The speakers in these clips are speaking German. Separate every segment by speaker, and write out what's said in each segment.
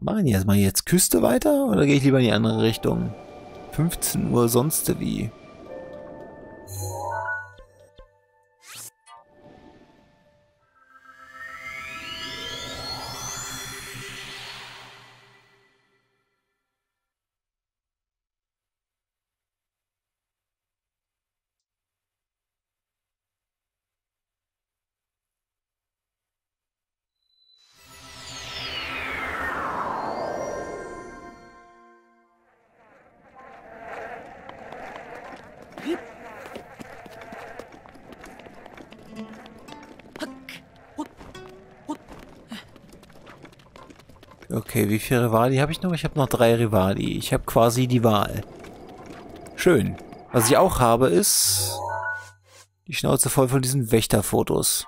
Speaker 1: Machen die jetzt mal jetzt Küste weiter oder gehe ich lieber in die andere Richtung? 15 Uhr sonst wie. Okay, wie viele Rivali habe ich noch? Ich habe noch 3 Rivali. Ich habe quasi die Wahl. Schön. Was ich auch habe, ist die Schnauze voll von diesen Wächterfotos.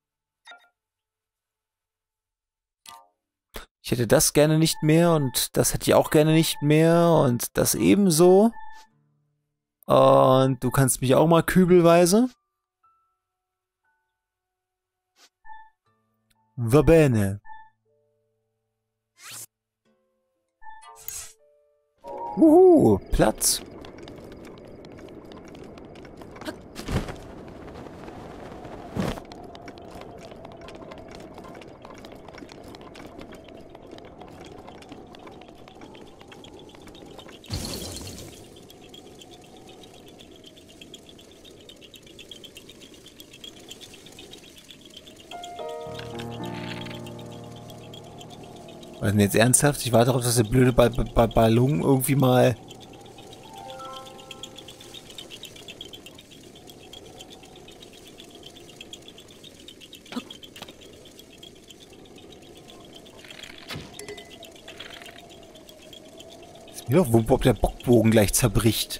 Speaker 1: Ich hätte das gerne nicht mehr und das hätte ich auch gerne nicht mehr und das ebenso. Und du kannst mich auch mal kübelweise. Va bene. Platz. Was denn jetzt ernsthaft? Ich warte darauf, dass der blöde Ballon irgendwie mal... Ist mir doch wumpe, ob der Bockbogen gleich zerbricht.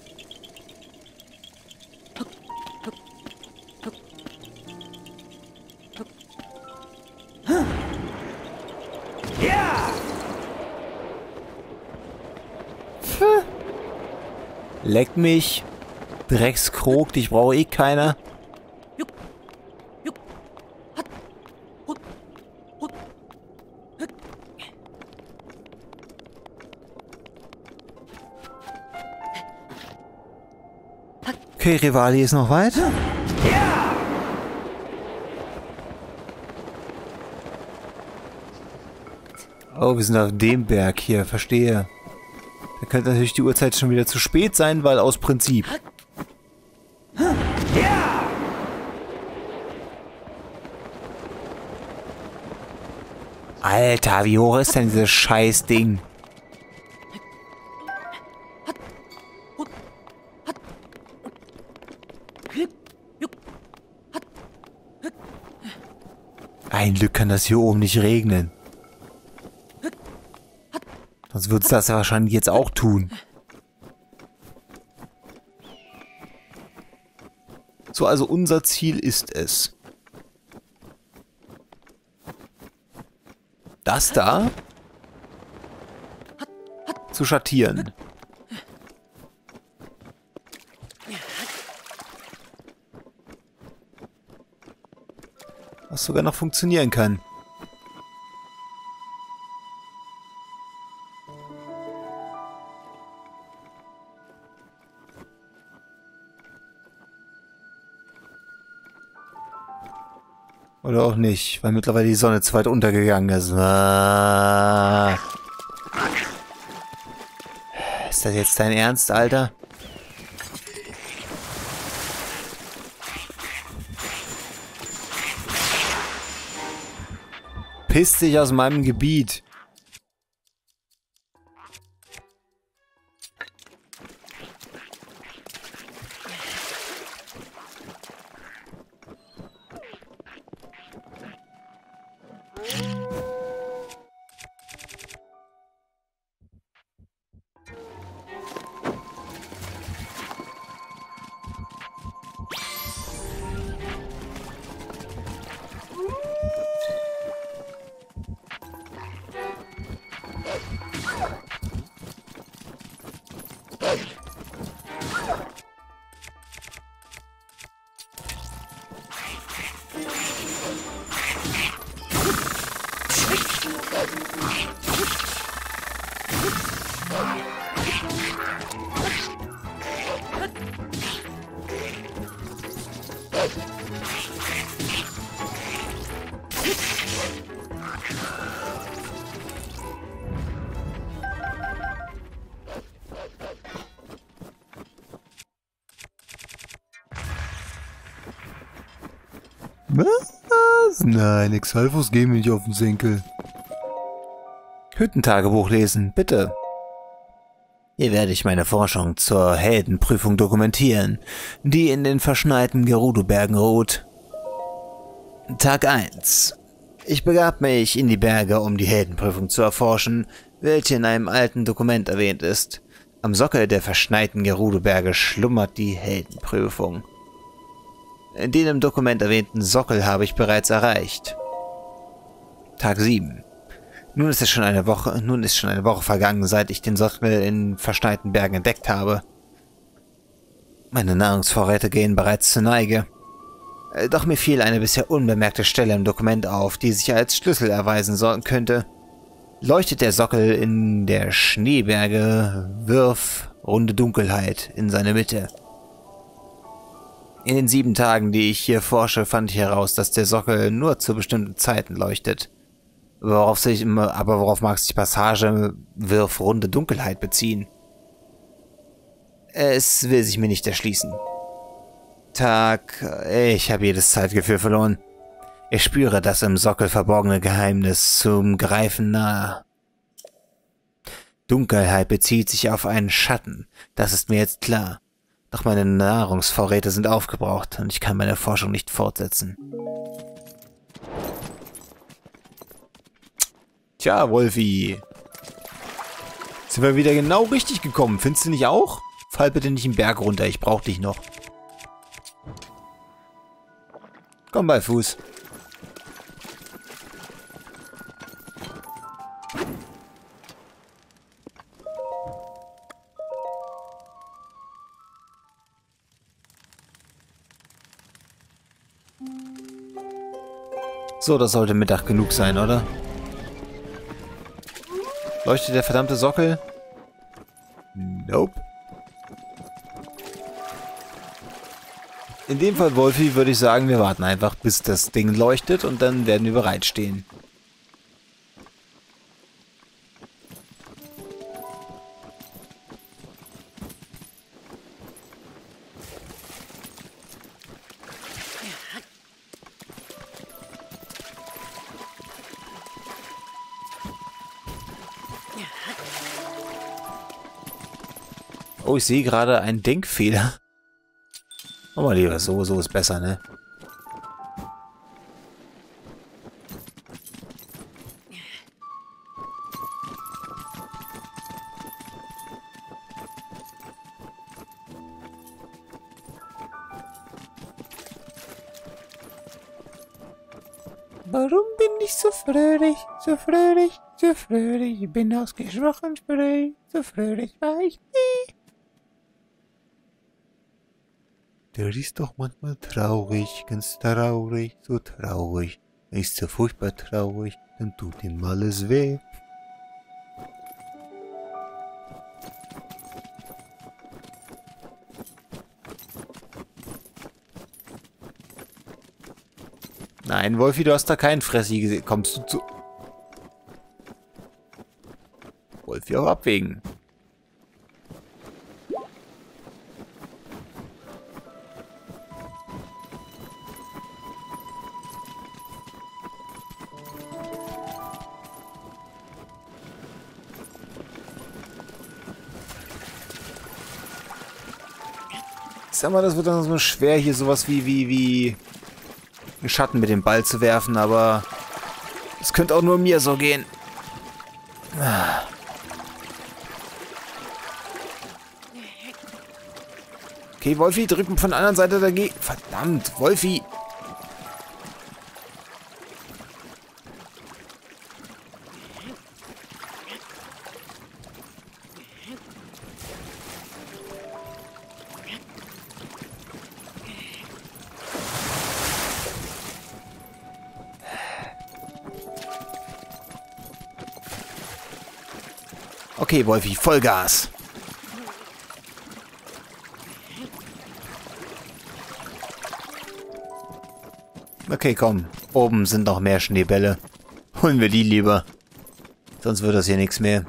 Speaker 1: Leck mich. Dreckskrog, dich brauche eh keiner. Okay, Rivali ist noch weit. Oh, wir sind auf dem Berg hier, verstehe. Da könnte natürlich die Uhrzeit schon wieder zu spät sein, weil aus Prinzip. Alter, wie hoch ist denn dieses scheiß Ding? Ein Glück kann das hier oben nicht regnen. Sonst würde es das ja wahrscheinlich jetzt auch tun. So, also unser Ziel ist es. Das da zu schattieren. Was sogar noch funktionieren kann. Oder auch nicht, weil mittlerweile die Sonne zu weit untergegangen ist. Ist das jetzt dein Ernst, Alter? Piss dich aus meinem Gebiet. Was? Nein, Exalfos gehen mir nicht auf den Senkel. Hüttentagebuch lesen, bitte. Hier werde ich meine Forschung zur Heldenprüfung dokumentieren, die in den verschneiten Gerudo-Bergen ruht. Tag 1. Ich begab mich in die Berge, um die Heldenprüfung zu erforschen, welche in einem alten Dokument erwähnt ist. Am Sockel der verschneiten Gerudo-Berge schlummert die Heldenprüfung. Den im Dokument erwähnten Sockel habe ich bereits erreicht. Tag 7. Nun ist schon eine Woche vergangen, seit ich den Sockel in verschneiten Bergen entdeckt habe. Meine Nahrungsvorräte gehen bereits zur Neige. Doch mir fiel eine bisher unbemerkte Stelle im Dokument auf, die sich als Schlüssel erweisen könnte. Leuchtet der Sockel in der Schneeberge, wirf runde Dunkelheit in seine Mitte. In den 7 Tagen, die ich hier forsche, fand ich heraus, dass der Sockel nur zu bestimmten Zeiten leuchtet. Worauf mag sich die Passage wirf runde Dunkelheit beziehen? Es will sich mir nicht erschließen. Ich habe jedes Zeitgefühl verloren. Ich spüre das im Sockel verborgene Geheimnis zum Greifen nahe. Dunkelheit bezieht sich auf einen Schatten, das ist mir jetzt klar. Doch meine Nahrungsvorräte sind aufgebraucht und ich kann meine Forschung nicht fortsetzen. Tja, Wolfi. Sind wir wieder genau richtig gekommen, findest du nicht auch? Fall bitte nicht den Berg runter, ich brauch dich noch. Komm bei Fuß. So, das sollte Mittag genug sein, oder? Leuchtet der verdammte Sockel? Nope. In dem Fall, Wolfi, würde ich sagen, wir warten einfach, bis das Ding leuchtet und dann werden wir bereitstehen. Oh, ich sehe gerade einen Denkfehler. Oh mal lieber, so ist besser, ne? Warum bin ich so fröhlich, so fröhlich, so fröhlich? Ich bin ausgesprochen fröhlich, so fröhlich war ich nie. Der ist doch manchmal traurig, ganz traurig, so traurig. Er ist so furchtbar traurig, dann tut ihm alles weh. Nein, Wolfi, du hast da keinen Fressi gesehen. Kommst du zu... Wolfi auch abwägen. Sag mal, das wird dann so schwer, hier sowas wie einen Schatten mit dem Ball zu werfen, aber es könnte auch nur mir so gehen. Okay, Wolfi, drücken von der anderen Seite dagegen. Verdammt, Wolfi. Okay, Wolfi, Vollgas. Okay, komm. Oben sind noch mehr Schneebälle. Holen wir die lieber. Sonst wird das hier nichts mehr.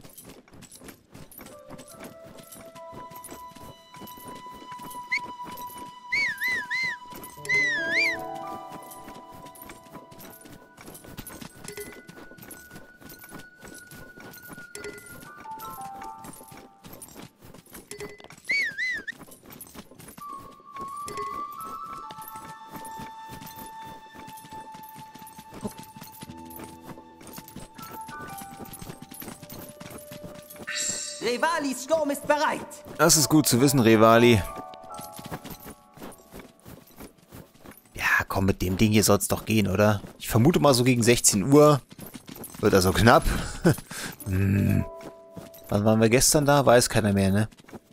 Speaker 2: Revalis Sturm ist bereit.
Speaker 1: Das ist gut zu wissen, Revali. Ja, komm, mit dem Ding hier soll es doch gehen, oder? Ich vermute mal so gegen 16 Uhr. Wird also knapp. Wann waren wir gestern da? Weiß keiner mehr, ne?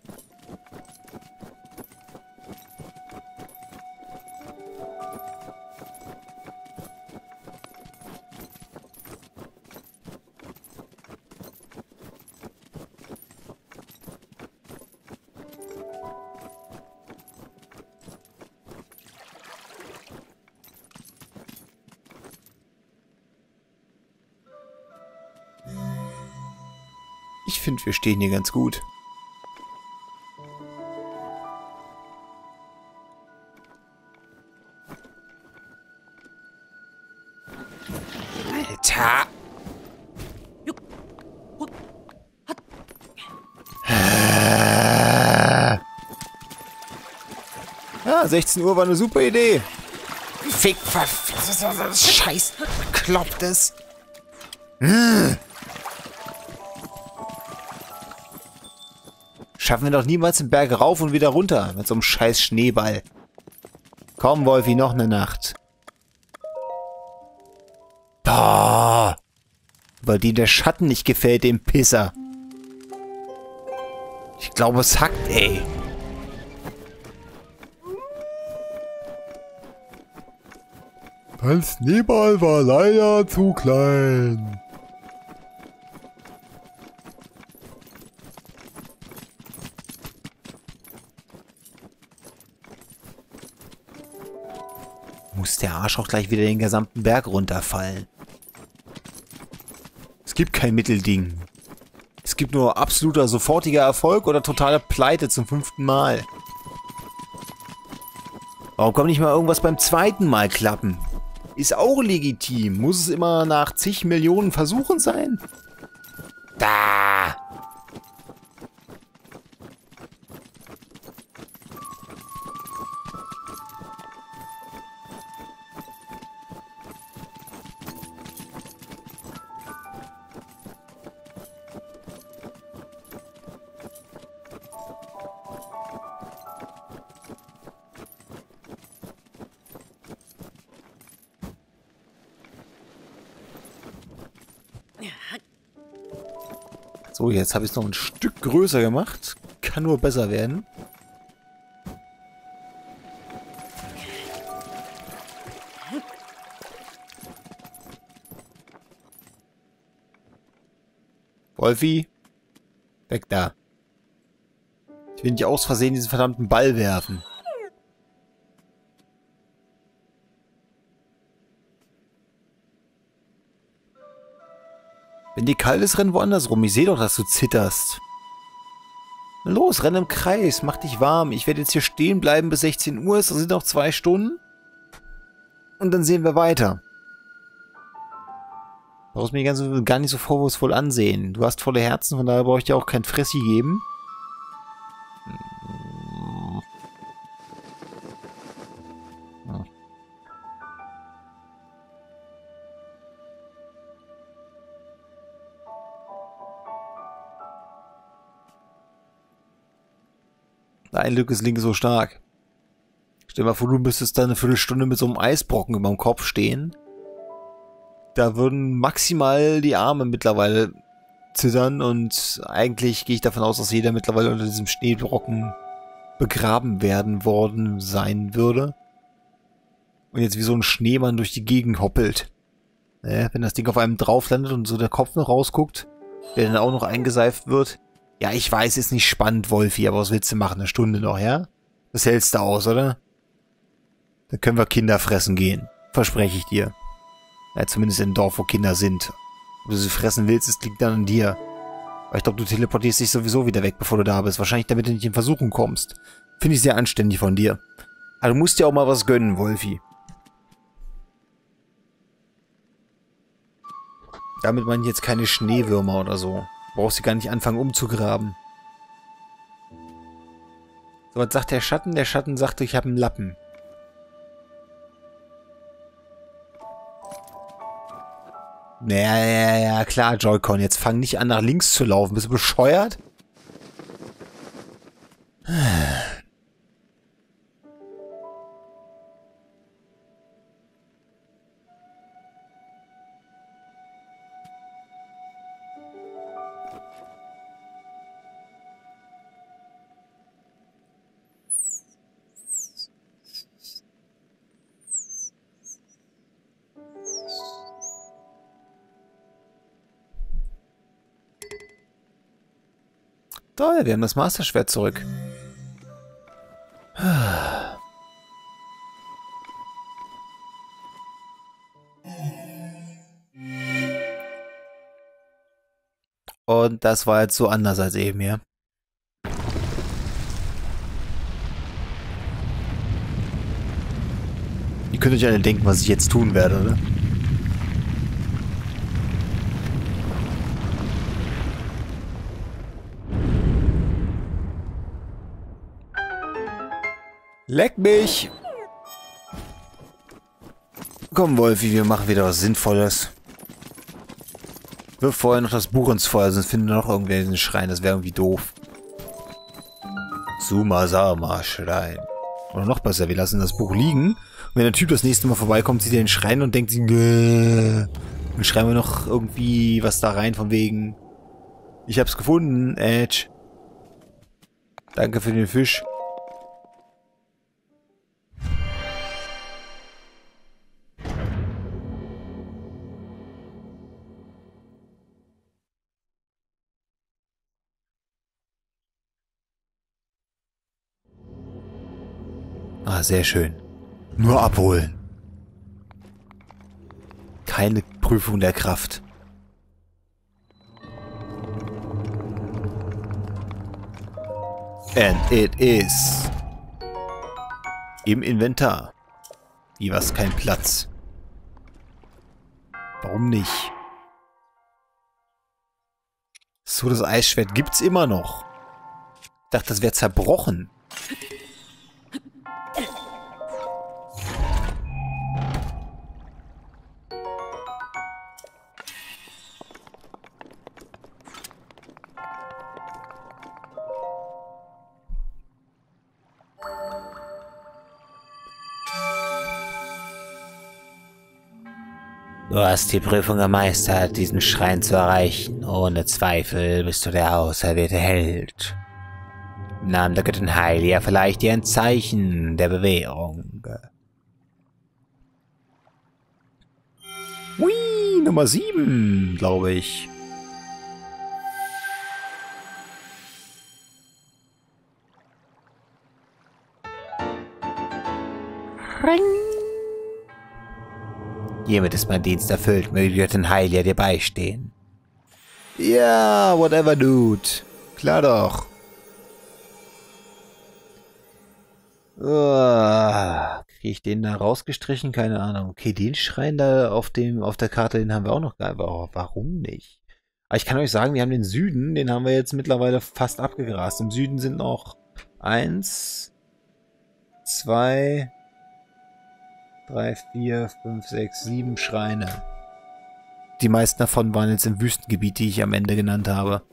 Speaker 1: Ich finde, wir stehen hier ganz gut. Alter! Ja, 16 Uhr war eine super Idee. Fick, Scheiß, klopptes. Schaffen wir doch niemals den Berg rauf und wieder runter mit so einem scheiß Schneeball. Komm, Wolfi, noch eine Nacht. Boah. Weil dir der Schatten nicht gefällt, dem Pisser. Ich glaube, es hackt, ey.
Speaker 3: Mein Schneeball war leider zu klein.
Speaker 1: Muss der Arsch auch gleich wieder den gesamten Berg runterfallen. Es gibt kein Mittelding. Es gibt nur absoluter sofortiger Erfolg oder totale Pleite zum 5. Mal. Warum kann nicht mal irgendwas beim 2. Mal klappen? Ist auch legitim. Muss es immer nach zig Millionen Versuchen sein? Da! So, jetzt habe ich es noch ein Stück größer gemacht. Kann nur besser werden. Wolfi, weg da. Ich will nicht aus Versehen diesen verdammten Ball werfen. Wenn dir kalt ist, renn woanders rum. Ich sehe doch, dass du zitterst. Na los, renn im Kreis. Mach dich warm. Ich werde jetzt hier stehen bleiben bis 16 Uhr. Es sind noch 2 Stunden. Und dann sehen wir weiter. Du brauchst mich gar nicht so vorwurfsvoll ansehen. Du hast volle Herzen, von daher brauche ich dir auch kein Fressi geben. Ein Glück ist Link so stark. Stell dir mal vor, du müsstest da eine Viertelstunde mit so einem Eisbrocken über dem Kopf stehen. Da würden maximal die Arme mittlerweile zittern und eigentlich gehe ich davon aus, dass jeder mittlerweile unter diesem Schneebrocken begraben worden sein würde. Und jetzt wie so ein Schneemann durch die Gegend hoppelt. Wenn das Ding auf einem drauf landet und so der Kopf noch rausguckt, der dann auch noch eingeseift wird. Ja, ich weiß, ist nicht spannend, Wolfi, aber was willst du machen? 1 Stunde noch, ja? Das hältst du aus, oder? Dann können wir Kinder fressen gehen. Verspreche ich dir. Ja, zumindest im Dorf, wo Kinder sind. Ob du sie fressen willst, es liegt dann an dir. Aber ich glaube, du teleportierst dich sowieso wieder weg, bevor du da bist. Wahrscheinlich, damit du nicht in Versuchung kommst. Finde ich sehr anständig von dir. Aber du musst dir auch mal was gönnen, Wolfi. Damit meine ich jetzt keine Schneewürmer oder so. Du brauchst sie gar nicht anfangen umzugraben. So, was sagt der Schatten? Der Schatten sagte, ich habe einen Lappen. Ja, klar, Joy-Con. Jetzt fang nicht an, nach links zu laufen. Bist du bescheuert? Toll, wir haben das Master-Schwert zurück. Und das war jetzt so anders als eben, ja. Ihr könnt euch alle denken, was ich jetzt tun werde, oder? Leck mich! Komm, Wolfi, wir machen wieder was Sinnvolles. Wirf vorher noch das Buch ins Feuer, sonst finden wir noch irgendwer diesen Schrein. Das wäre irgendwie doof. Sumasama-Schrein. Oder noch besser, wir lassen das Buch liegen. Und wenn der Typ das nächste Mal vorbeikommt, sieht er den Schrein und denkt sich, dann schreiben wir noch irgendwie was da rein von wegen. Ich hab's gefunden, Edge. Danke für den Fisch. Ah, sehr schön. Nur abholen. Keine Prüfung der Kraft. And it is. Im Inventar. Wie was kein Platz. Warum nicht? So, das Eisschwert gibt's immer noch. Ich dachte, das wäre zerbrochen. Du hast die Prüfung gemeistert, diesen Schrein zu erreichen. Ohne Zweifel bist du der auserwählte Held. Im Namen der Göttin Hylia verleihe ich dir ein Zeichen der Bewährung. Hui, Nummer 7, glaube ich. Ring. Hiermit ist mein Dienst erfüllt, möge die Göttin Hylia dir beistehen. Ja, whatever, dude. Klar doch. Kriege ich den da rausgestrichen? Keine Ahnung. Okay, den Schrein da auf der Karte, den haben wir auch noch gar nicht. Oh, warum nicht? Aber ich kann euch sagen, wir haben den Süden, den haben wir jetzt mittlerweile fast abgegrast. Im Süden sind noch 1, 2... 3, 4, 5, 6, 7 Schreine. Die meisten davon waren jetzt im Wüstengebiet, die ich am Ende genannt habe.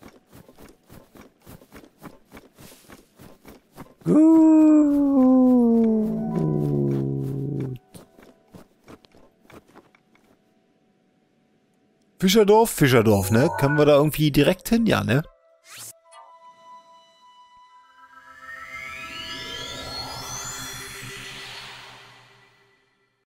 Speaker 1: Gut. Fischerdorf, ne? Können wir da irgendwie direkt hin? Ja, ne?